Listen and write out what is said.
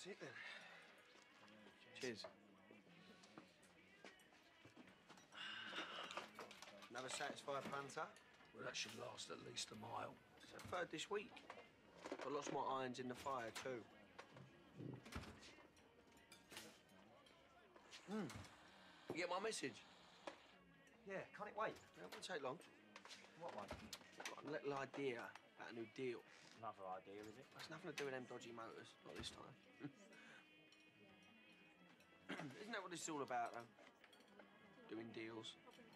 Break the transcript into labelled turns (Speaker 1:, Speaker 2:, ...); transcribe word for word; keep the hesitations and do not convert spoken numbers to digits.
Speaker 1: That's it then. Cheers. Another satisfied punter?
Speaker 2: Well, that should last at least a mile.
Speaker 1: It's a third this week. Got lots more irons in the fire, too. Hmm. You get my message?
Speaker 3: Yeah, can't it wait?
Speaker 1: It won't take long.
Speaker 3: What one?
Speaker 1: Got a little idea about a new deal.
Speaker 3: Another idea, is it?
Speaker 1: It's nothing to do with them dodgy motors. Not this time. Isn't that what this is all about, though? Doing deals.